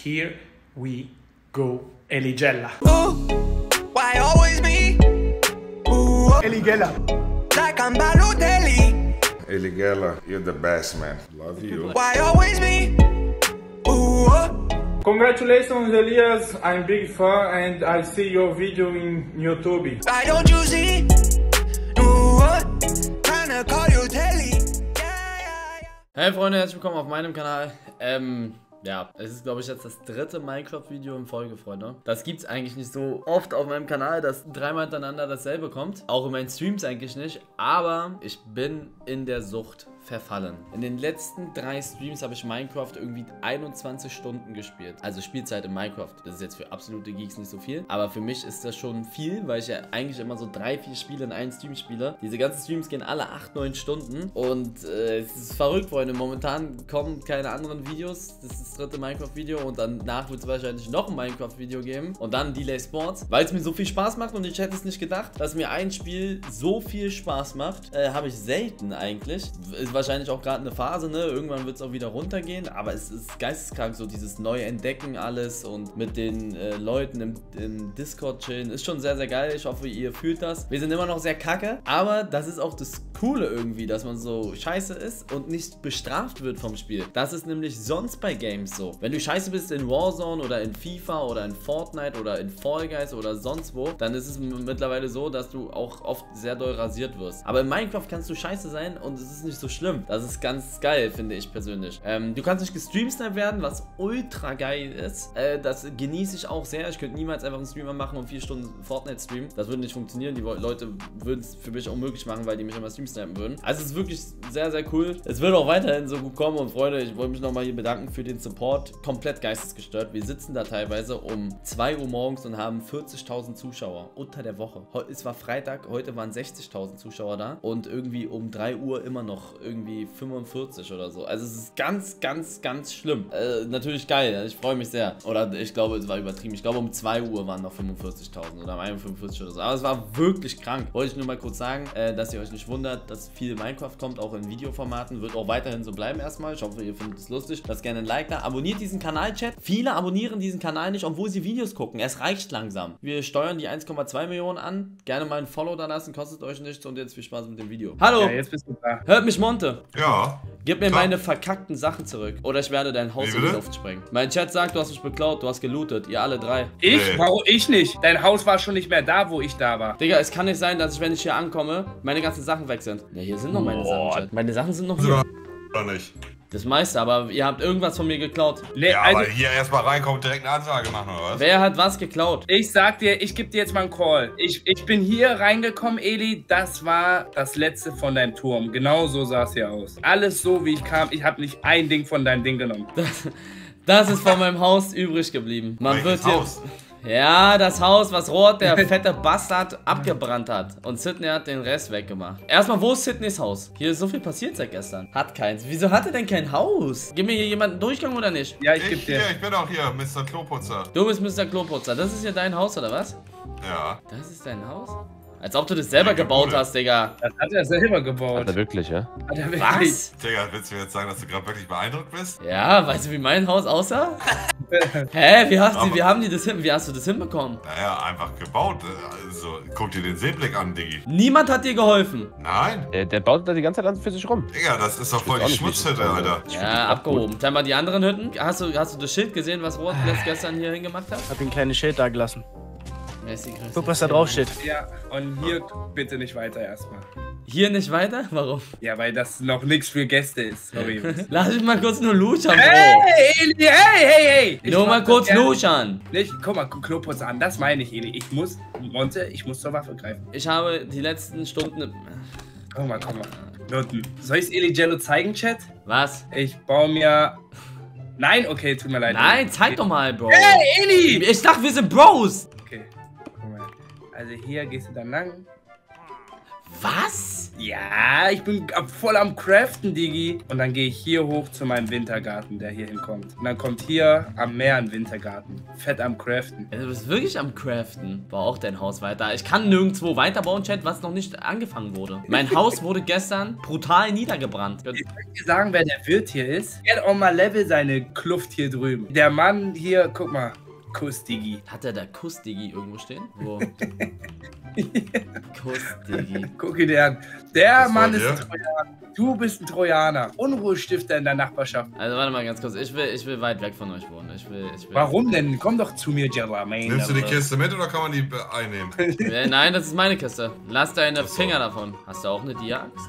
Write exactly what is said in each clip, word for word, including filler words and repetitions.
Here we go. Eligella. Ooh, why always me? Ooh, Eligella. like I'm Balotelli. Eligella, you're the best, man. Love you. Why always me? Ooh, Congratulations, Elias. I'm big fan and I see your video in YouTube. why don't you see? Ooh, tryna call you Telly. Yeah, yeah, yeah. Hey Freunde, herzlich willkommen auf meinem Kanal. Ähm, ja, es ist glaube ich jetzt das dritte Minecraft-Video in Folge, Freunde. Das gibt's eigentlich nicht so oft auf meinem Kanal, dass dreimal hintereinander dasselbe kommt. Auch in meinen Streams eigentlich nicht. Aber ich bin in der Sucht verfallen. In den letzten drei Streams habe ich Minecraft irgendwie einundzwanzig Stunden gespielt. Also Spielzeit in Minecraft. Das ist jetzt für absolute Geeks nicht so viel. Aber für mich ist das schon viel, weil ich ja eigentlich immer so drei, vier Spiele in einen Stream spiele. Diese ganzen Streams gehen alle acht, neun Stunden. Und äh, es ist verrückt, Freunde. Momentan kommen keine anderen Videos. Das ist das dritte Minecraft-Video. Und danach wird es wahrscheinlich noch ein Minecraft-Video geben. Und dann Delay Sports. Weil es mir so viel Spaß macht und ich hätte es nicht gedacht, dass mir ein Spiel so viel Spaß macht. Äh, habe ich selten eigentlich. Ist wahrscheinlich auch gerade eine Phase, ne? Irgendwann wird es auch wieder runtergehen, aber es ist geisteskrank, so dieses neue Entdecken alles und mit den äh, Leuten im, im Discord chillen, ist schon sehr, sehr geil. Ich hoffe, ihr fühlt das. Wir sind immer noch sehr kacke, aber das ist auch das Coole irgendwie, dass man so scheiße ist und nicht bestraft wird vom Spiel. Das ist nämlich sonst bei Games so. Wenn du scheiße bist in Warzone oder in FIFA oder in Fortnite oder in Fall Guys oder sonst wo, dann ist es mittlerweile so, dass du auch oft sehr doll rasiert wirst. Aber in Minecraft kannst du scheiße sein und es ist nicht so schlimm. Das ist ganz geil, finde ich persönlich. Ähm, du kannst nicht gestreamsniped werden, was ultra geil ist. Äh, das genieße ich auch sehr. Ich könnte niemals einfach einen Streamer machen und vier Stunden Fortnite streamen. Das würde nicht funktionieren. Die Leute würden es für mich unmöglich machen, weil die mich immer streamsnipen würden. Also es ist wirklich sehr, sehr cool. Es wird auch weiterhin so gut kommen und Freunde, ich wollte mich nochmal hier bedanken für den Support. Komplett geistesgestört. Wir sitzen da teilweise um zwei Uhr morgens und haben vierzigtausend Zuschauer unter der Woche. Es war Freitag, heute waren sechzigtausend Zuschauer da und irgendwie um drei Uhr immer noch irgendwie fünfundvierzig oder so. Also es ist ganz, ganz, ganz schlimm. Äh, natürlich geil. Ich freue mich sehr. Oder ich glaube, es war übertrieben. Ich glaube, um zwei Uhr waren noch fünfundvierzigtausend oder um einundfünfzig oder so. Aber es war wirklich krank. Wollte ich nur mal kurz sagen, äh, dass ihr euch nicht wundert, dass viel Minecraft kommt, auch in Videoformaten. Wird auch weiterhin so bleiben erstmal. Ich hoffe, ihr findet es lustig. Lasst gerne ein Like da. Abonniert diesen Kanal, Chat. Viele abonnieren diesen Kanal nicht, obwohl sie Videos gucken. Es reicht langsam. Wir steuern die eins Komma zwei Millionen an. Gerne mal ein Follow da lassen. Kostet euch nichts. Und jetzt viel Spaß mit dem Video. Hallo. Ja, jetzt bist du da. Hört mich, Monte. Ja. Gib mir Klar. meine verkackten Sachen zurück. Oder ich werde dein Haus Wie in die bitte? Luft sprengen. Mein Chat sagt, du hast mich beklaut, du hast gelootet. Ihr alle drei. Ich? Nee. Warum ich nicht? Dein Haus war schon nicht mehr da, wo ich da war. Digga, es kann nicht sein, dass ich, wenn ich hier ankomme, meine ganzen Sachen weg sind. Ja, hier sind noch meine Sachen, Chat. Meine Sachen sind noch hier. Oder nicht? Das meiste, aber ihr habt irgendwas von mir geklaut. Nee, Ja, also, aber hier erstmal reinkommt, direkt eine Ansage machen, oder was? Wer hat was geklaut? ich sag dir, ich geb dir jetzt mal einen Call. Ich, ich bin hier reingekommen, Eli. Das war das letzte von deinem Turm. Genau so sah es hier aus. Alles so, wie ich kam. Ich habe nicht ein Ding von deinem Ding genommen. Das, das ist von meinem Haus übrig geblieben. Man Welches wird hier... Haus? Ja, das Haus, was Rot, der fette Bastard, abgebrannt hat. Und Sydney hat den Rest weggemacht. Erstmal, wo ist Sydneys Haus? Hier ist so viel passiert seit gestern. Hat keins. Wieso hat er denn kein Haus? Gib mir hier jemanden Durchgang oder nicht? Ja, ich Ich, geb dir. hier, ich bin auch hier, Mister Kloputzer. Du bist Mister Kloputzer. Das ist hier dein Haus, oder was? Ja. Das ist dein Haus? Als ob du das selber Ja, gebaut cool. hast, Digga. Das hat er selber gebaut. Hat er wirklich, ja? Hat er wirklich. Was? Digga, willst du mir jetzt sagen, dass du gerade wirklich beeindruckt bist? Ja, weißt du, wie mein Haus aussah? Hä, wie hast, du, Aber- wie, haben die das hin, wie hast du das hinbekommen? Naja, einfach gebaut. Also, guck dir den Seeblick an, Diggi. Niemand hat dir geholfen. Nein? Der, der baut da die ganze Zeit an für sich rum. Digga, das ist doch voll auch die nicht, wie ich das Schmutzhütte, meine. Alter. Ja, abgehoben. Dann mal die anderen Hütten. Hast du, hast du das Schild gesehen, was Rot letzt gestern hier hingemacht hat? Hab ihm ein kleines Schild da gelassen. Merci, Chris. Guck, was da drauf steht. Ja, und hier bitte nicht weiter erstmal. Hier nicht weiter? Warum? Ja, weil das noch nichts für Gäste ist. Sorry. Lass mich mal kurz nur luschern, Bro. Hey, Eli, hey, hey, hey! Ich Nur mach mal das kurz gerne. luschern. Nicht, guck mal, Kloputzer an, das meine ich, Eli. Ich muss, Monte, ich muss zur Waffe greifen. Ich habe die letzten Stunden... Guck mal, guck mal. Noten. Soll ich es Eli Jello zeigen, Chat? Was? Ich baue mir... Nein, okay, tut mir leid. Nein, zeig doch mal, Bro. Hey, Eli! Ich dachte, wir sind Bros. Okay, guck mal. Also hier gehst du dann lang. Was? Ja, ich bin ab- voll am Craften, Digi. Und dann gehe ich hier hoch zu meinem Wintergarten, der hier hinkommt. Und dann kommt hier am Meer ein Wintergarten. Fett am Craften. Ja, du bist wirklich am Craften. Bau auch dein Haus weiter. Ich kann nirgendwo weiterbauen, Chat, was noch nicht angefangen wurde. Mein Haus wurde gestern brutal niedergebrannt. Ich möchte dir sagen, wer der Wirt hier ist. Er hat auch mal Level seine Kluft hier drüben. Der Mann hier, guck mal. Kuss, Digi. Hat er da Kuss-Digi irgendwo stehen? Wo? Kuss-Digi. Guck ihn dir an. Der Was Mann wollt ist ihr? ein Trojaner. Du bist ein Trojaner. Unruhestifter in der Nachbarschaft. Also warte mal ganz kurz. Ich will, ich will weit weg von euch wohnen. Ich will, ich will. Warum denn? Komm doch zu mir, Jermaine. Nimmst du die Kiste mit oder kann man die einnehmen? Äh, Nein, das ist meine Kiste. Lass deine Ach so. Finger davon. Hast du auch eine Dia-Axt?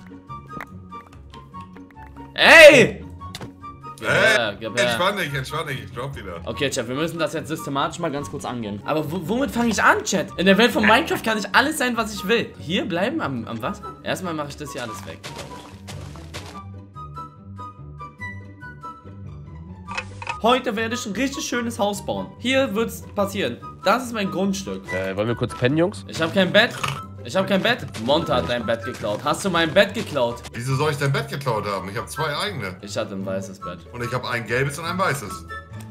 Ey! Gib her, Ey, gib her. entspann dich, entspann dich, ich glaub wieder. Okay, Chat, wir müssen das jetzt systematisch mal ganz kurz angehen. Aber wo- womit fange ich an, Chat? In der Welt von Minecraft kann ich alles sein, was ich will. Hier bleiben am, am Wasser? Erstmal mache ich das hier alles weg. Heute werde ich ein richtig schönes Haus bauen. Hier wird's passieren. Das ist mein Grundstück. Äh, wollen wir kurz pennen, Jungs? Ich habe kein Bett. Ich habe kein Bett. Monta hat dein Bett geklaut. Hast du mein Bett geklaut? Wieso soll ich dein Bett geklaut haben? Ich habe zwei eigene. Ich hatte ein weißes Bett. Und ich habe ein gelbes und ein weißes.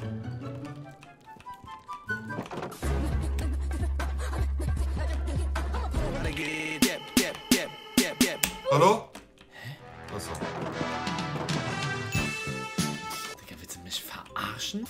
Hallo? Achso. Digga, willst du mich verarschen?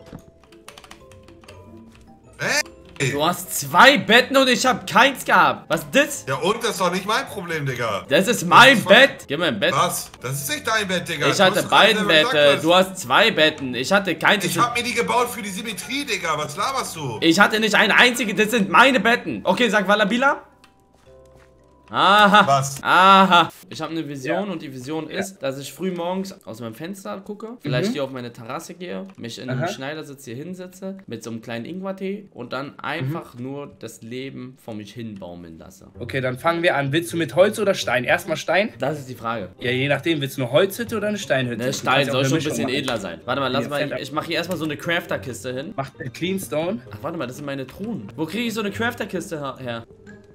Hey! Du hast zwei Betten und ich habe keins gehabt. Was ist das? Ja und? Das ist doch nicht mein Problem, Digga. Das ist mein Das ist voll- Bett. Gib mir ein Bett. Was? Das ist nicht dein Bett, Digga. Ich Du hatte hast doch gerade beiden selber gesagt, Bette. was- Du hast zwei Betten. Ich hatte keins. Ich hab mir die gebaut für die Symmetrie, Digga. Was laberst du? Ich hatte nicht ein einziges. Das sind meine Betten. Okay, sag Wallabila. Aha. Was? Aha. Ich habe eine Vision und die Vision ist, dass ich früh morgens aus meinem Fenster gucke, vielleicht hier auf meine Terrasse gehe, mich in einem Aha. Schneidersitz hier hinsetze, mit so einem kleinen Ingwertee und dann einfach nur das Leben vor mich hin baumeln lasse. Okay, dann fangen wir an. Willst du mit Holz oder Stein? Erstmal Stein? Das ist die Frage. Ja, je nachdem. Willst du eine Holzhütte oder eine Steinhütte? Ne, Du Stein kannst ja auch soll eine schon ein Mischung bisschen machen. edler sein. Warte mal, lass Ja, mal, fett. ich mache hier erstmal so eine Crafter-Kiste hin. Mach eine Cleanstone. Ach, warte mal, das sind meine Truhen. Wo kriege ich so eine Crafter-Kiste her- her?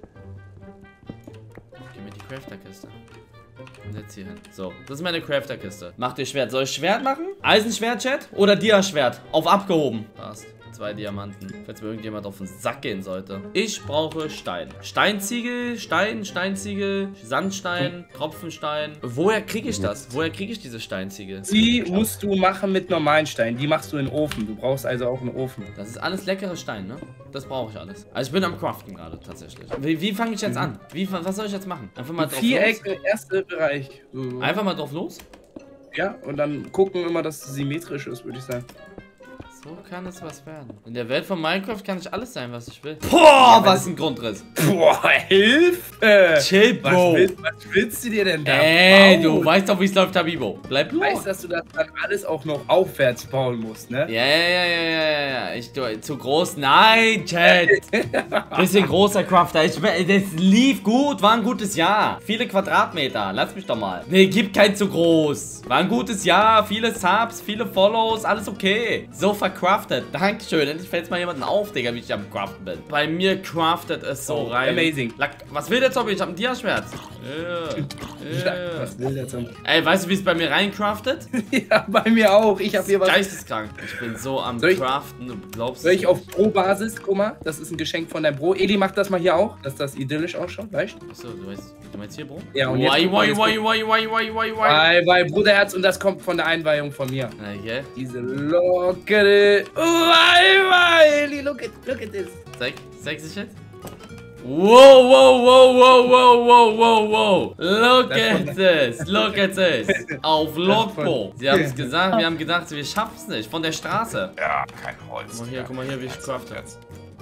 Gib mir die Crafter-Kiste. Und setz hier hin. So, das ist meine Crafter-Kiste. Mach dir Schwert. Soll ich Schwert machen? Eisenschwert, Chat? Oder Dia-Schwert? Auf abgehoben. Passt. Zwei Diamanten. Falls mir irgendjemand auf den Sack gehen sollte. Ich brauche Stein. Steinziegel, Stein, Steinziegel, Sandstein, Tropfenstein. Woher kriege ich das? Woher kriege ich diese Steinziegel? Die musst du machen mit normalen Steinen. Die machst du in den Ofen. Du brauchst also auch einen Ofen. Das ist alles leckere Stein, ne? Das brauche ich alles. Also ich bin am Craften gerade tatsächlich. Wie, wie fange ich jetzt an? Wie, was soll ich jetzt machen? Einfach mal drauf Viereck, los? der erste Bereich. So. Einfach mal drauf los? Ja, und dann gucken immer, dass es symmetrisch ist, würde ich sagen. So kann es was werden. In der Welt von Minecraft kann ich alles sein, was ich will. Boah, was ein Grundriss. Boah, Hilfe! Chill, Was, Bro. will, was willst du dir denn da Ey, bauen? du weißt doch, wie es läuft, Habibo. Bleib Du weißt, los. dass du das dann alles auch noch aufwärts bauen musst, ne? Ja, ja, ja, ja, ja, ja. Ich, du, zu groß. Nein, Chat. Bisschen großer Crafter. Ich, das lief gut. War ein gutes Jahr. Viele Quadratmeter. Lass mich doch mal. Nee, gib kein zu groß. War ein gutes Jahr. Viele Subs, viele Follows. Alles okay. So vercraftet. Dankeschön. Endlich fällt mal jemandem auf, Digga, wie ich am Craften bin. Bei mir craftet es so Oh, rein. amazing. Lack, was will der Zombie? Ich hab ein Dia-Schwert. Ja. Ja. Was will der Zombie? Ey, weißt du, wie es bei mir reincraftet? Ja, bei mir auch. Ich habe hier was. Geisteskrank. Ich bin so am Soll ich- Craften, du glaubst Soll es ich auf Pro-Basis, guck mal, das ist ein Geschenk von deinem Bro. Eli macht das mal hier auch, dass das idyllisch ausschaut, weißt du? Achso, du weißt, du meinst hier, Bro? Ja, und jetzt Why, guck mal, why, jetzt why, guck- why, why, why, why, why? Weil, weil Bruderherz, und das kommt von der Einweihung von mir. Okay, Diese lockere. Why, why, Eli, look at, look at this. zeig, zeig sich jetzt. Wow, wow, wow, wow, wow, wow, wow, wow. Look Das at von- this, look at this. Auf Lockpo. von- Sie haben es gesagt, wir haben gedacht, wir schaffen es nicht. Von der Straße. Ja, kein Holz. Guck mal hier, guck mal hier, wie ich crafte. Jetzt.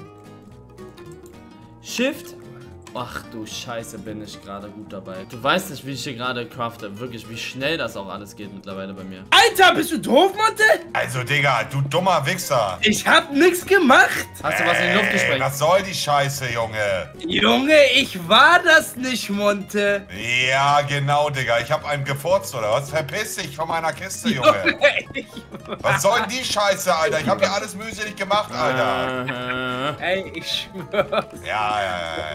Shift. Ach du Scheiße, bin ich gerade gut dabei. Du weißt nicht, wie ich hier gerade crafte. Wirklich, wie schnell das auch alles geht mittlerweile bei mir. Alter, bist du doof, Monte? Also, Digga, du dummer Wichser. Ich hab nix gemacht. Hast du was in die Luft Ey, gesprengt? was soll die Scheiße, Junge? Junge, ich war das nicht, Monte. Ja, genau, Digga. Ich hab einen gefurzt, oder was? Verpiss dich von meiner Kiste, Junge. Ich, Was soll denn die Scheiße, Alter? Ich hab hier alles mühselig gemacht, Alter. Aha. ey, ich schwör's. Ja, ja, ja, ja. Bitte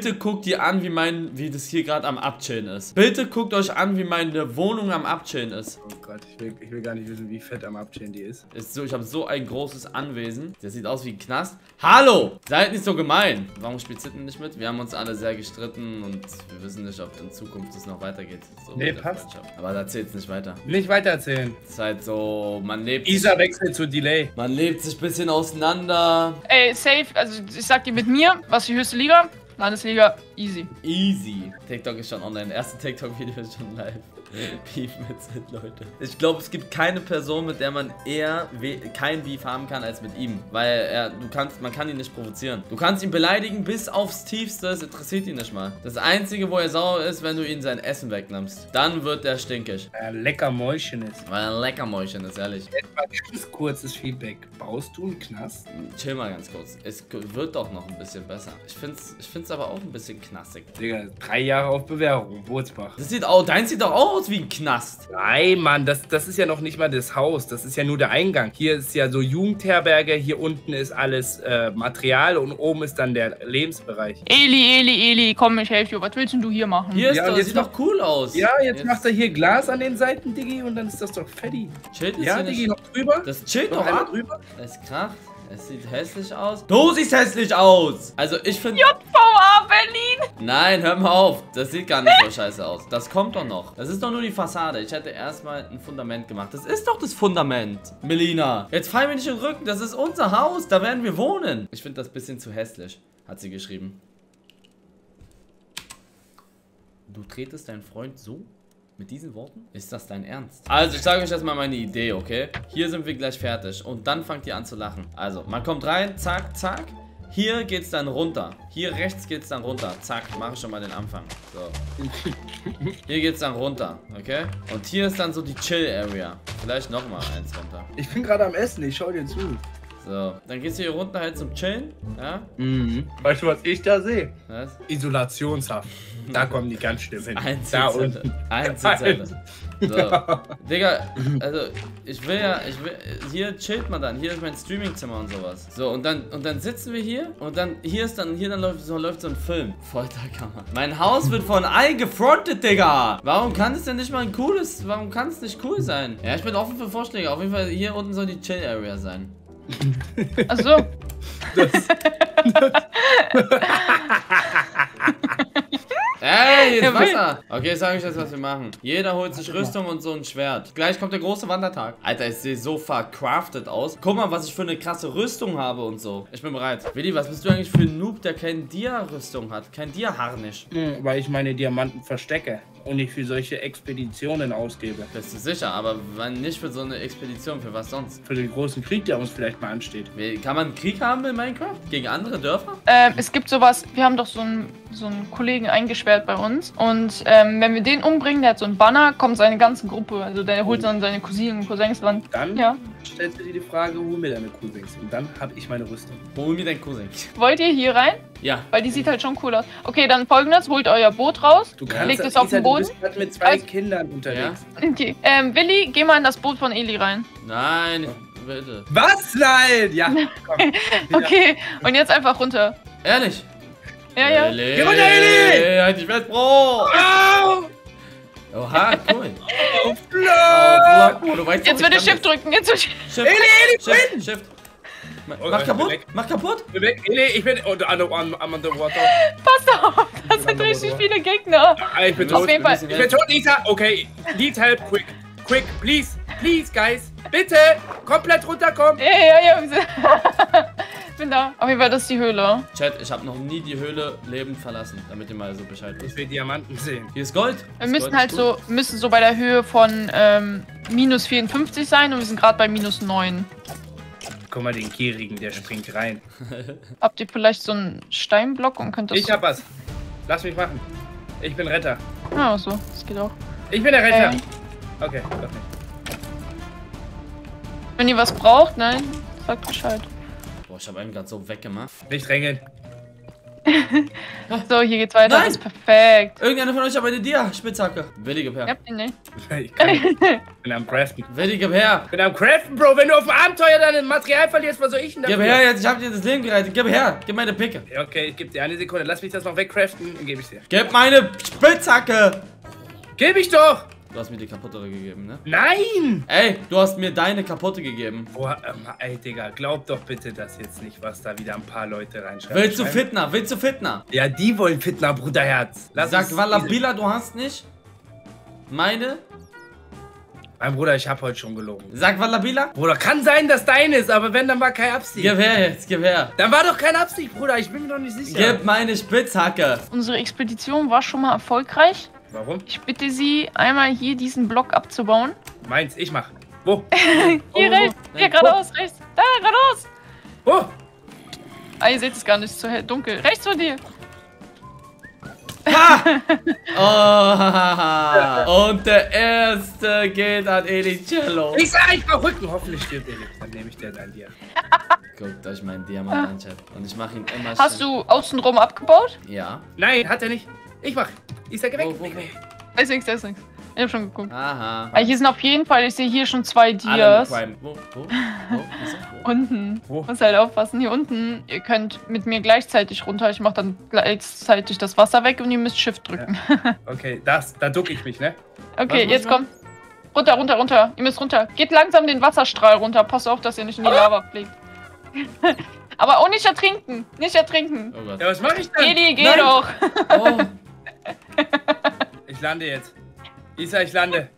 Bitte guckt ihr an, wie mein, wie das hier gerade am Abchillen ist. Bitte guckt euch an, wie meine Wohnung am Abchillen ist. Oh Gott, ich will, ich will gar nicht wissen, wie fett am Abchillen die ist. Ist so, ich habe so ein großes Anwesen. Das sieht aus wie ein Knast. Hallo! Seid nicht so gemein. Warum spielt Sitten nicht mit? Wir haben uns alle sehr gestritten und wir wissen nicht, ob in Zukunft es noch weitergeht. So Nee, mit der passt. Freundschaft. Aber da erzählt's nicht weiter. Nicht weitererzählen. Es ist halt so, man lebt. Isa wechselt zu Delay. Man lebt sich ein bisschen auseinander. Ey, safe, also ich sag dir mit mir, was ist die höchste Liga? Landesliga, easy. Easy. TikTok ist schon online. Erste TikTok-Video ist schon live. Beef mit Sid, Leute. Ich glaube, es gibt keine Person, mit der man eher kein Beef haben kann als mit ihm. Weil er, du kannst, man kann ihn nicht provozieren. Du kannst ihn beleidigen bis aufs Tiefste, es interessiert ihn nicht mal. Das Einzige, wo er sauer ist, wenn du ihn sein Essen wegnimmst. Dann wird er stinkig. Weil er ein lecker Mäuschen ist. Weil er ein Leckermäulchen ist, ehrlich. Jetzt mal ganz kurzes Feedback. Baust du einen Knast? Chill mal ganz kurz. Es wird doch noch ein bisschen besser. Ich find's, ich find's aber auch ein bisschen knassig. Digga, drei Jahre auf Bewährung. Wurzbach. Das sieht auch, dein sieht doch auch aus wie ein Knast. Nein, Mann, das, das ist ja noch nicht mal das Haus. Das ist ja nur der Eingang. Hier ist ja so Jugendherberge. Hier unten ist alles äh, Material und oben ist dann der Lebensbereich. Eli, Eli, Eli, komm, ich helfe dir. Was willst denn du hier machen? Hier ist Ja, doch, jetzt sieht noch- doch cool aus. Ja, jetzt, macht er hier Glas an den Seiten, Diggi, und dann ist das doch fetti. Chillt Ja, hier Diggi, nicht. noch drüber? Das chillt noch doch einmal ab. drüber? Es kracht. Es sieht hässlich aus. Du siehst hässlich aus. Also ich finde... J V A Berlin! Nein, hör mal auf. Das sieht gar nicht so scheiße aus. Das kommt doch noch. Das ist doch nur die Fassade. Ich hätte erstmal ein Fundament gemacht. Das ist doch das Fundament, Melina. Jetzt fall mir nicht in den Rücken. Das ist unser Haus. Da werden wir wohnen. Ich finde das ein bisschen zu hässlich, hat sie geschrieben. Du tretest deinen Freund so? Mit diesen Worten? Ist das dein Ernst? Also, ich sage euch erstmal meine Idee, okay? Hier sind wir gleich fertig. Und dann fangt ihr an zu lachen. Also, man kommt rein, zack, zack. Hier geht's dann runter. Hier rechts geht's dann runter. Zack, mache ich schon mal den Anfang. So. Hier geht's dann runter, okay? Und hier ist dann so die Chill-Area. Vielleicht nochmal eins runter. Ich bin gerade am Essen, ich schau dir zu. So, dann gehst du hier runter halt zum Chillen, ja? Mhm. Weißt du, was ich da sehe? Was? Isolationshaft. Da kommen die ganz schlimm hin. Da Einzelzelle. unten. Einzelzelle. So. Digga, also ich will ja, ich will, hier chillt man dann, hier ist mein Streamingzimmer und sowas. So, und dann, und dann sitzen wir hier und dann, hier ist dann, hier dann läuft so, läuft so ein Film. Folterkammer. Mein Haus wird von allen gefrontet, Digga. Warum kann es denn nicht mal ein cooles, warum kann es nicht cool sein? Ja, ich bin offen für Vorschläge. Auf jeden Fall, hier unten soll die Chill-Area sein. Achso. Ey, hier ist Ja, Wasser. Okay, jetzt sage ich jetzt, was wir machen. Jeder holt sich Rüstung und so ein Schwert. Gleich kommt der große Wandertag. Alter, ich sehe so vercraftet aus. Guck mal, was ich für eine krasse Rüstung habe und so. Ich bin bereit. Willi, was bist du eigentlich für ein Noob, der keine Dia-Rüstung hat? Kein Dia-Harnisch. Hm, weil ich meine Diamanten verstecke und nicht für solche Expeditionen ausgebe. Bist du sicher? Aber wann nicht für so eine Expedition? Für was sonst? Für den großen Krieg, der uns vielleicht mal ansteht. Wie, kann man Krieg haben in Minecraft? Gegen andere Dörfer? Ähm, es gibt sowas, wir haben doch so einen, so einen Kollegen eingesperrt bei uns. Und ähm, wenn wir den umbringen, der hat so einen Banner, kommt seine ganze Gruppe. Also der holt dann seine Cousinen und Cousins ran. Dann Ja. stellst du dir die Frage, hol mir deine Cousins. Und dann habe ich meine Rüstung. Hol mir dein Cousin. Wollt ihr hier rein? Ja. Weil die sieht halt schon cool aus. Okay, dann folgendes, holt euer Boot raus. Du Legt es auf den Boden. Du bist gerade mit zwei Also- Kindern unterwegs. Okay. Ähm, Willi, geh mal in das Boot von Eli rein. Nein, ich, bitte. Was? Nein! Ja, komm. Okay, und jetzt einfach runter. Ehrlich? Ja, ja. Eli! Geh runter, Eli! Halt dich fest, Bro! Au! Oha, cool. Auf Oh, Flo! Bro, du weißt Jetzt doch, würde ich Shift kann drücken. Jetzt wird das. Shift, Shift, Shift. Ma- Oh, Mach äh, kaputt, weg. mach kaputt. Nee, ich bin unter under, under, underwater. Pass auf, das sind richtig viele Gegner. Ah, ich bin Auf tot. jeden Fall. Ich bin tot, Lisa. Okay, need help, quick. Quick, please. Please, guys. Bitte. Komplett runterkommen. Ja, ja, ja. wir sind- Bin da. Auf jeden Fall, das ist die Höhle. Chat, ich habe noch nie die Höhle lebend verlassen, damit ihr mal so Bescheid Ich wisst. will Diamanten sehen. Hier ist Gold. Wir Das müssen Gold halt ist so, müssen so bei der Höhe von ähm, minus vierundfünfzig sein und wir sind gerade bei minus neun. Guck mal, den Gierigen, der springt rein. Habt ihr vielleicht so einen Steinblock und könnt das... Ich hab was. Lass mich machen. Ich bin Retter. Ah, so, das geht auch. Ich bin der Retter. Ähm. Okay, doch nicht. Wenn ihr was braucht, nein, sagt Bescheid. Boah, ich habe einen gerade so weggemacht. Nicht drängeln. So, hier geht's weiter. Nein. Das ist perfekt. Irgendeiner von euch hat eine Dia-Spitzhacke. Willi, gib Ich her. hab den nicht. Ich kann nicht. Ich bin am Craften. Willi, gib her. Ich bin am Craften, Bro. Wenn du auf dem Abenteuer dein Material verlierst, was soll ich denn dafür? Gib her jetzt, ich hab dir das Leben gerettet. Gib her. Gib meine Picke. Ja, okay, ich geb dir eine Sekunde. Lass mich das noch wegcraften, dann gebe ich dir. Gib meine Spitzhacke. Gib ich doch! Du hast mir die kaputtere gegeben, ne? Nein! Ey, du hast mir deine kaputte gegeben. Boah, ähm, ey, Digga, glaub doch bitte das jetzt nicht, was da wieder ein paar Leute reinschreiben. Willst du Schreiben- Fitner? Willst du Fitner? Ja, die wollen Fitner, Bruderherz. Lass Sag uns- Wallabila, du hast nicht. Meine? Mein Bruder, ich hab heute schon gelogen. Sag Wallabila. Bruder, kann sein, dass dein ist, aber wenn, dann war keine Absicht. Gib her jetzt, gib her. Dann war doch keine Absicht, Bruder, ich bin mir doch nicht sicher. Gib meine Spitzhacke. Unsere Expedition war schon mal erfolgreich. Warum? Ich bitte Sie, einmal hier diesen Block abzubauen. Meins, ich mach. Wo? Hier oh, rechts. oh. Hier geradeaus, rechts. Da, geradeaus. Wo? Ah, ihr seht es gar nicht, ist zu hell, dunkel. Rechts von dir. Oh, und der erste geht an Elicello. Ich sag, ich brauch Rücken. Hoffentlich stirbt er nicht. Dann nehme ich dir dein Dir. Guckt euch meinen Diamant an, Chat. Und ich mache ihn immer Hast schön- du außenrum abgebaut? Ja. Nein, hat er nicht. Ich mach. Ich sag, geh weg. Wo, wo, weg, wo? weg. Da ist nichts, da ist nichts. Ich hab schon geguckt. Aha. Aber hier sind auf jeden Fall, ich sehe hier schon zwei Alle Dias. Prime. Wo, wo, wo, Wieso? Wo? Unten. Wo? Muss halt aufpassen. Hier unten. Ihr könnt mit mir gleichzeitig runter. Ich mach dann gleichzeitig das Wasser weg und ihr müsst Shift drücken. Okay, das, da duck ich mich, ne? Okay, muss jetzt man? kommt. Runter, runter, runter. Ihr müsst runter. Geht langsam den Wasserstrahl runter. Passt auf, dass ihr nicht in die Lava fliegt. Aber auch nicht ertrinken. Nicht ertrinken. Oh Gott. Ja, was mach ich denn? Eli, geh Nein. doch. Oh. Ich lande jetzt. Isa, ich lande.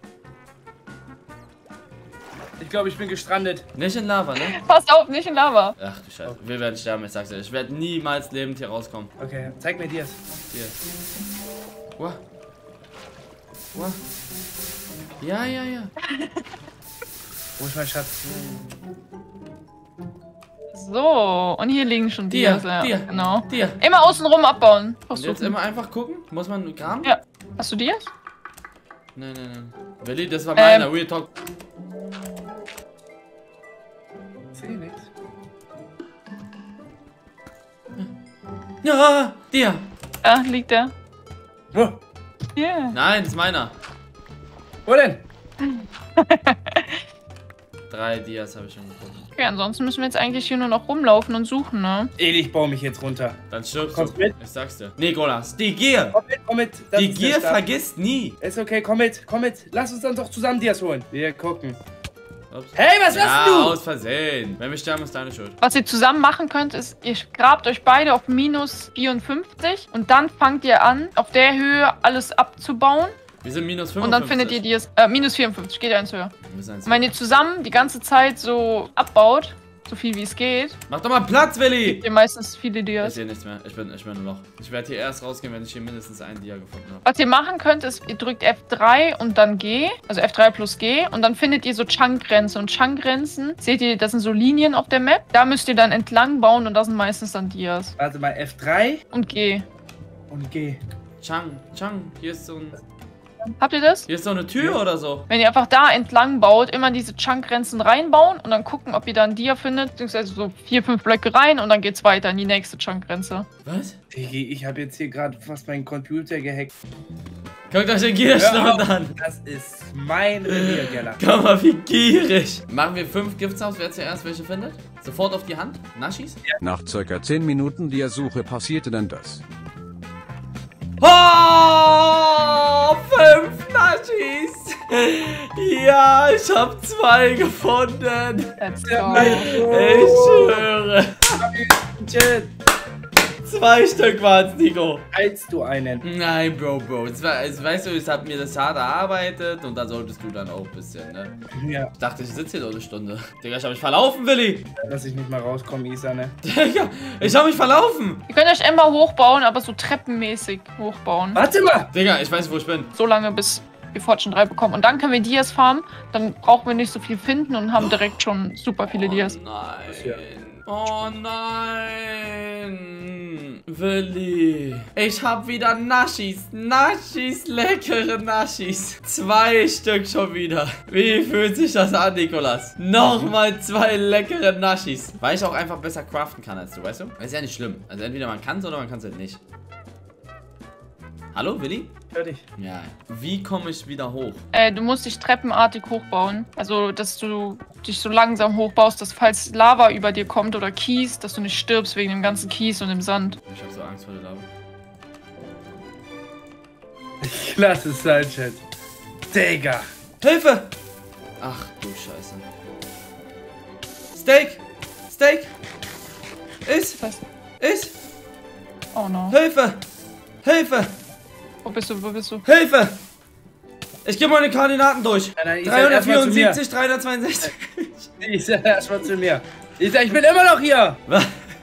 Ich glaube, ich bin gestrandet. Nicht in Lava, ne? Passt auf, nicht in Lava. Ach du Scheiße. Wir werden sterben, ich sag's dir. Ich werde niemals lebend hier rauskommen. Okay, zeig mir Dias. Hier. Wow. Wow. Ja, ja, ja. Wo ist mein Schatz? So, und hier liegen schon Dir, Dias. Ja, dir, genau. dir. Immer außenrum abbauen. Und jetzt Versuchen. immer einfach gucken? Muss man graben? Ja. Hast du Dias? Nein, nein, nein. Willi, das war meiner. Ähm. Real Talk. Ich sehe nichts. Ja, dir. Ja, liegt der. Wo? Yeah. Nein, das ist meiner. Wo denn? Drei Dias habe ich schon gefunden. Okay, ansonsten müssen wir jetzt eigentlich hier nur noch rumlaufen und suchen, ne? Eli, ich baue mich jetzt runter. Dann stirbst Kommst du. mit? Ich sag's dir. Nikolas, die Gier. Komm mit, komm mit. Das Die ist der Gier Start. vergisst nie. Ist okay, komm mit, komm mit. Lass uns dann doch zusammen Dias holen. Wir gucken. Ups. Hey, was Ja, machst du? aus Versehen. Wenn wir sterben, ist deine Schuld. Was ihr zusammen machen könnt, ist, ihr grabt euch beide auf minus vierundfünfzig und dann fangt ihr an, auf der Höhe alles abzubauen Wir sind minus fünfundfünfzig. und dann findet ihr Dias, äh, minus vierundfünfzig, geht eins höher. Wir müssen eins- Und wenn ihr zusammen die ganze Zeit so abbaut, so viel wie es geht, Mach doch mal Platz, Willi! habt ihr meistens viele Ich Dias. sehe nichts mehr. Ich bin, ich bin ein Loch. Ich werde hier erst rausgehen, wenn ich hier mindestens ein Dia gefunden habe. Was ihr machen könnt, ist, ihr drückt F drei und dann G, also F drei plus G, und dann findet ihr so Chunk-Grenzen. Und Chunk-Grenzen, seht ihr, das sind so Linien auf der Map. Da müsst ihr dann entlang bauen und das sind meistens dann Dias. Warte mal, F drei Und G. und G. Chang, Chang, hier ist so ein. Habt ihr das? Hier ist so eine Tür oder so. Wenn ihr einfach da entlang baut, immer diese Chunk-Grenzen reinbauen und dann gucken, ob ihr da ein Dia findet, beziehungsweise so vier, fünf Blöcke rein und dann geht's weiter in die nächste Chunk-Grenze. Was? Digi, ich habe jetzt hier gerade fast meinen Computer gehackt. Guckt euch den Gierstand an. Das ist mein Revier, Geller. Guck mal, wie gierig. Machen wir fünf Gifts aus, wer zuerst welche findet? Sofort auf die Hand? Naschis? Nach circa zehn Minuten der Suche passierte dann das. Oh, fünf Naschis. Ja, ich habe zwei gefunden. Let's go. Ich schwöre. Shit. Zwei Stück waren's, Nico. Heilst du einen? Nein, Bro, Bro. Es war, es, weißt du, ich hab mir das hart erarbeitet und dann solltest du dann auch ein bisschen, ne? Ja, Ich dachte, ich sitze hier nur eine Stunde. Digga, ich hab mich verlaufen, Willi. dass ich nicht mal rauskomme, Isa, ne? Digga, ich hab mich verlaufen. Ihr könnt euch immer hochbauen, aber so treppenmäßig hochbauen. Warte mal! Digga, ich weiß, wo ich bin. So lange, bis wir Fortune drei bekommen. Und dann können wir Dias farmen. Dann brauchen wir nicht so viel finden und haben direkt schon super viele Dias. Oh nein. Oh nein. Mann, Willi. Ich hab wieder Naschis. Naschis, leckere Naschis. Zwei Stück schon wieder. Wie fühlt sich das an, Nikolas? Nochmal zwei leckere Naschis. Weil ich auch einfach besser craften kann als du, weißt du? Das ist ja nicht schlimm. Also entweder man kann es oder man kann es halt nicht. Hallo, Willi? Hör dich. Ja. Wie komme ich wieder hoch? Äh, du musst dich treppenartig hochbauen. Also, dass du dich so langsam hochbaust, dass falls Lava über dir kommt oder Kies, dass du nicht stirbst wegen dem ganzen Kies und dem Sand. Ich hab so Angst vor der Lava. Ich lass es sein, Chat. Digga. Hilfe! Ach du Scheiße. Steak! Steak! Ist! Was? Ist! Oh no. Hilfe! Hilfe! Wo bist du, wo bist du? Hilfe! Ich gebe meine Koordinaten durch. Nein, nein, Isa, erst mal zu mir. dreihundertvierundsiebzig, dreihundertzweiundsechzig. Isa, erstmal zu mir. Isa, ich bin immer noch hier. Was?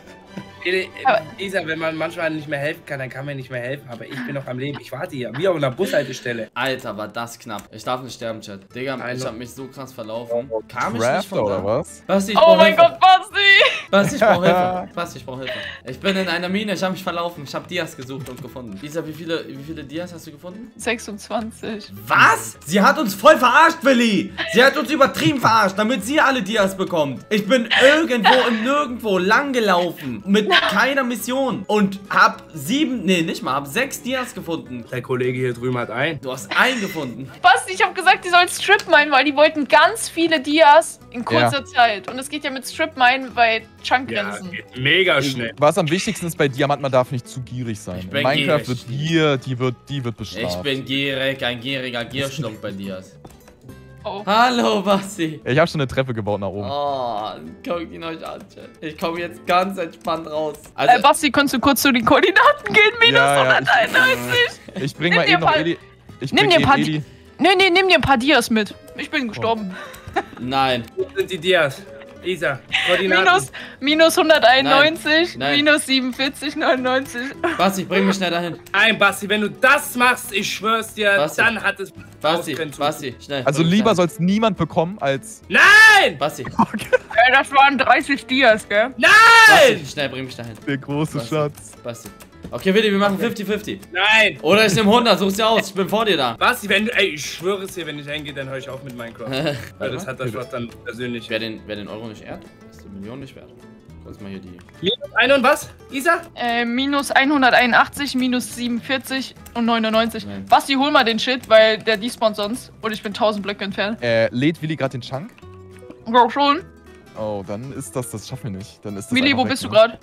Aber- Isa, wenn man manchmal nicht mehr helfen kann, dann kann man nicht mehr helfen. Aber ich bin noch am Leben. Ich warte hier, wie auf einer Bushaltestelle. Alter, war das knapp. Ich darf nicht sterben, Chat. Digga, Nein, ich no. hab mich so krass verlaufen. Kam ich nicht Crafter von oder da? was? Basti, ich Oh brauch mein Hilfe. Gott, Basti! Basti, ich brauch Hilfe. Basti, ich brauch Hilfe. Ich bin in einer Mine, ich hab mich verlaufen. Ich hab Dias gesucht und gefunden. Isa, wie viele, wie viele Dias hast du gefunden? sechsundzwanzig. Was? Sie hat uns voll verarscht, Willi. Sie hat uns übertrieben verarscht, damit sie alle Dias bekommt. Ich bin irgendwo im Nirgendwo lang gelaufen. Mit keiner Mission. Und hab sieben, nee, nicht mal, hab sechs Dias gefunden. Der Kollege hier drüben hat einen. Du hast einen gefunden. Basti, ich habe gesagt, die sollen Strip minen, weil die wollten ganz viele Dias in kurzer Ja. Zeit. Und es geht ja mit Strip minen bei Ja, Chunk-Grenzen. geht mega schnell. Was am wichtigsten ist bei Diamant, man darf nicht zu gierig sein. Ich bin In Minecraft gierig. wird Gier, die wird, die wird Ich bestraft. bin gierig, ein gieriger Gierschlunk bei Dias. Oh. Hallo, Basti. Ich habe schon eine Treppe gebaut nach oben. Oh, guckt ihn euch an, Chat. Ich komme jetzt ganz entspannt raus. Äh, Also, Basti, kannst du kurz zu den Koordinaten gehen? Minus Ja, ja, ich- hunderteinundneunzig. Ich bring Nimm mal dir eben noch ein paar- Eli. Ich Nimm bring dir ein paar Eli. Nee, nee, nimm dir ein paar Dias mit. Ich bin gestorben. nein. Wo sind die Dias? Isa, Koordinaten. Minus, minus hunderteinundneunzig, Nein, nein. minus siebenundvierzig, neunundneunzig. Basti, bring mich schnell dahin. Nein, Basti, wenn du das machst, ich schwör's dir, Basti. dann hat es Basti, Ausgrenzen. Basti, schnell. Also bring mich lieber dahin. soll es niemand bekommen als. Nein! Basti, Äh, das waren dreißig Dias, gell? Nein! Basti, schnell, bring mich dahin. Der große Basti. Schatz. Basti. Okay, Willi, wir machen fünfzig fünfzig. Nein! Oder ich nehme hundert, such's dir aus. Ich bin vor dir da. Basti, wenn du, ey, ich schwöre es dir, wenn ich hingehe, dann höre ich auf mit Minecraft. Weil das hat das was dann persönlich. Wer den, wer den Euro nicht ehrt, ist die Million nicht wert. Kurz mal hier die. Minus ein und was? Isa? Äh, minus hunderteinundachtzig, minus siebenundvierzig und neunundneunzig. Nein. Basti, hol mal den Shit, weil der despawnt sonst. Und ich bin tausend Blöcke entfernt. Äh, lädt Willi gerade den Chunk? Bro, schon. Oh, dann ist das, das schaffen wir nicht. Dann ist das Willi, einfach wo weg, bist du ne? gerade?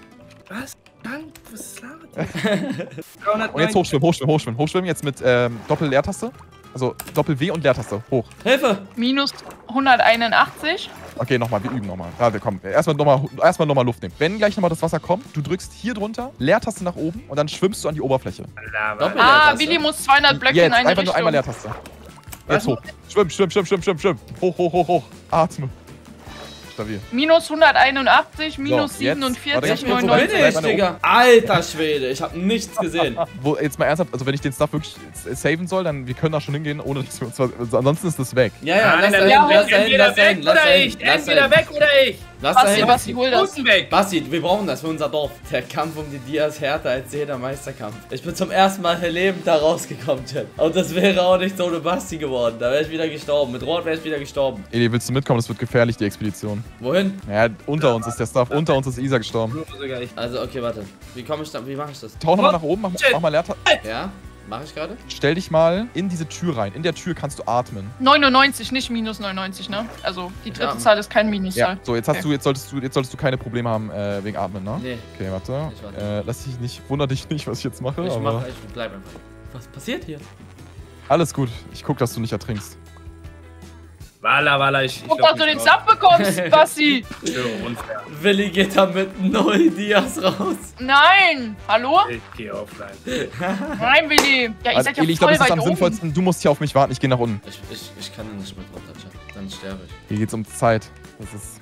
Was? Dank, was labert Und jetzt hochschwimmen, hochschwimmen, hochschwimmen. Hochschwimmen jetzt mit ähm, Doppel-Leertaste. Also Doppel-W und Leertaste. Hoch. Hilfe! Minus hunderteinundachtzig. Okay, nochmal, wir üben nochmal. Warte, komm. Erstmal nochmal erstmal noch mal Luft nehmen. Wenn gleich nochmal das Wasser kommt, du drückst hier drunter, Leertaste nach oben und dann schwimmst du an die Oberfläche. Doppel- Ah, Leertaste. Willi muss zweihundert Blöcke Jetzt, in eine einfach Richtung. nur einmal Leertaste. Jetzt hoch. Schwimm, schwimm, schwimm, schwimm, schwimm, schwimm. Hoch, hoch, hoch, hoch. Atme. Stabil. Minus hunderteinundachtzig, minus jetzt. siebenundvierzig, Warte, ganz kurz, Wo bin Bleib neunundneunzig. mal ich, da Digga? Alter Schwede, ich hab nichts gesehen. Wo, jetzt mal ernsthaft, also wenn ich den Stuff wirklich saven soll, dann wir können da schon hingehen, ohne dass wir uns. Also ansonsten ist das weg. Ja, ja, lass Nein, dahin, nein, lass dahin, entweder lass dahin, weg lass oder dahin, ich. lass Entweder dahin. weg oder ich. Lass Basti, dahin. Basti, hol das. Unten weg. Basti, wir brauchen das für unser Dorf. Der Kampf um die Dias härter als jeder Meisterkampf. Ich bin zum ersten Mal lebend da rausgekommen, Chat. Und das wäre auch nicht so ohne Basti geworden. Da wäre ich wieder gestorben. Mit Rot wäre ich wieder gestorben. Eli, willst du mitkommen? Das wird gefährlich, die Expedition. Wohin? Ja, unter uns ist der Stuff. Unter uns ist Isa gestorben. Nur sogar ich. Also, okay, warte. Wie komme ich da? Wie mache ich das? Tauch nochmal nach oben, mach, mach mal Leertaste. Ja? Mache ich gerade? Stell dich mal in diese Tür rein. In der Tür kannst du atmen. neunundneunzig, nicht minus neunundneunzig, ne? Also die dritte Ja. Zahl ist kein Minuszahl. Ja. So, jetzt hast Okay. du, jetzt solltest du, jetzt solltest du keine Probleme haben äh, wegen Atmen, ne? Nee. Okay, warte. Ich warte. Äh, lass dich nicht, wunder dich nicht, was ich jetzt mache. Ich aber mache, ich bleib einfach. Was passiert hier? alles gut. Ich guck, dass du nicht ertrinkst. Walla, walla, ich. ich Guck, glaub dass du nicht den raus. Saft bekommst, Basti! Ich schwöre, unfair. Willi geht da mit null Dias raus. Nein! Hallo? Ich geh offline. Nein, Willi! Ja, ihr Also, seid ja Eli, ich voll glaube, das ist weit am oben. sinnvollsten. Du musst hier auf mich warten. Ich gehe nach unten. Ich, ich, ich kann nicht mit runter, Chat. Dann sterbe ich. Hier geht's um Zeit. Das ist.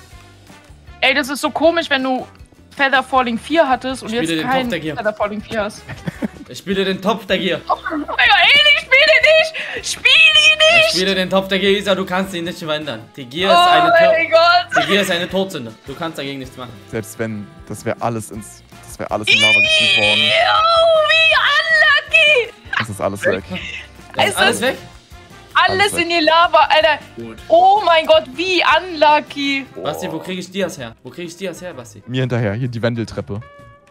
Ey, das ist so komisch, wenn du Feather Falling vier hattest und Ich spiele jetzt den kein Topf der Gier. Feather Falling vier hast. Ich spiele den Topf der Gier. Oh mein Gott, Eli, spiele nicht! Spiel ihn Ich nicht! spiele den Topf der Gier, Isa, du kannst ihn nicht verhindern. Die Gier ist Oh eine mein Gott! Der Gier ist eine Todsünde. Du kannst dagegen nichts machen. Selbst wenn, das wäre alles ins. Das wäre alles in Lava gespült worden. Oh, wie unlucky! Das ist alles weg. Ja, ist alles weg? Alles Alles weg. in die Lava, Alter. Gut. Oh mein Gott, wie unlucky. Basti, wo kriege ich Dias her? Wo kriege ich Dias her, Basti? Mir hinterher, hier die Wendeltreppe.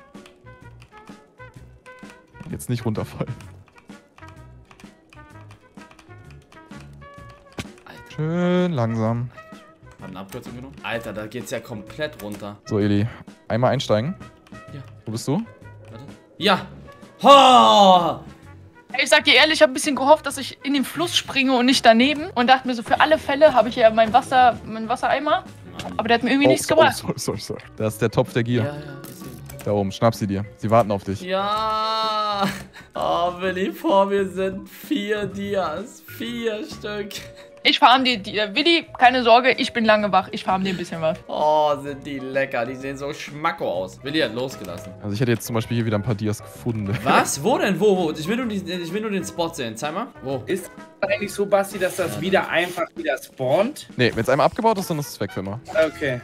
Jetzt nicht runterfallen. Alter, Schön langsam. hat eine Abkürzung genommen? Alter, da geht's ja komplett runter. So, Eli. Einmal einsteigen. Ja. Wo bist du? Warte. Ja! Ha! Ich sag dir ehrlich, ich habe ein bisschen gehofft, dass ich in den Fluss springe und nicht daneben. Und dachte mir so, für alle Fälle habe ich ja meinen Wasser, meinen Wassereimer. Aber der hat mir irgendwie nichts sorry, gebracht. sorry, sorry, sorry. Das ist der Topf der Gier. Ja, ja, deswegen. Da oben, schnapp sie dir. Sie warten auf dich. Ja! Oh, Willi, vor mir sind vier Dias. Vier Stück. Ich farm die, die äh, Willi, keine Sorge, ich bin lange wach. Ich farm dir ein bisschen was. Oh, sind die lecker. Die sehen so schmacko aus. Willi hat losgelassen. Also ich hätte jetzt zum Beispiel hier wieder ein paar Dias gefunden. Was? Wo denn? Wo? Wo? Ich will nur, die, ich will nur den Spot sehen. Zeig mal. Wo? Ist eigentlich so, Basti, dass das wieder einfach wieder spawnt? Nee, wenn es einmal abgebaut ist, dann ist es weg für immer. Okay.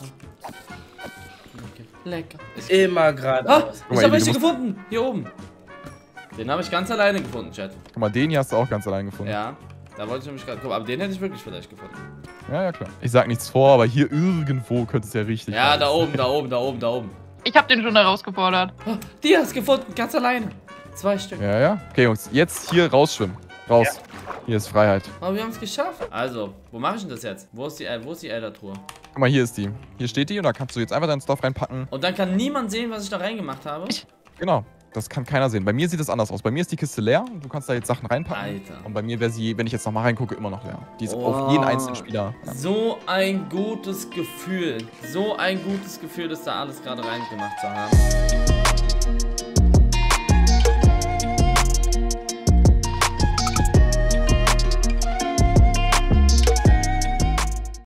Okay. Lecker. Ist Immer Ah, geradeaus. ich mal, habe Eli, welche du gefunden. Hier oben. Den habe ich ganz alleine gefunden, Chat. Guck mal, den hier hast du auch ganz allein gefunden. Ja. Da wollte ich nämlich gerade gucken. Aber den hätte ich wirklich vielleicht gefunden. Ja, ja, klar. Ich sag nichts vor, aber hier irgendwo könnte es ja richtig Ja, sein. da oben, da oben, da oben, da oben. Ich habe den schon herausgefordert. Oh, Dias gefunden. Ganz alleine. Zwei Stück. Ja, ja. Okay, Jungs, jetzt hier rausschwimmen. Raus. Hier ist Freiheit. Aber wir haben es geschafft. Also, wo mache ich denn das jetzt? Wo ist die, äh, wo ist die Elder-Truhe? Guck mal, hier ist die. Hier steht die und da kannst du jetzt einfach deinen Stuff reinpacken. Und dann kann niemand sehen, was ich da reingemacht habe? Genau. Das kann keiner sehen. Bei mir sieht das anders aus. Bei mir ist die Kiste leer. Du kannst da jetzt Sachen reinpacken. Alter. Und bei mir wäre sie, wenn ich jetzt nochmal reingucke, immer noch leer. Die ist Oh. auf jeden einzelnen Spieler. Ja. So ein gutes Gefühl. So ein gutes Gefühl, das da alles gerade reingemacht zu haben.